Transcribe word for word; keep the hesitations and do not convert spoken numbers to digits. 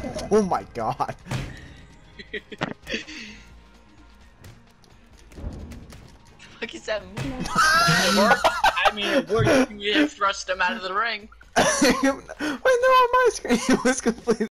Oh my god. Fuck is that? It worked. I mean, it worked. You thrust him out of the ring. Wait, no, on my screen it was completely.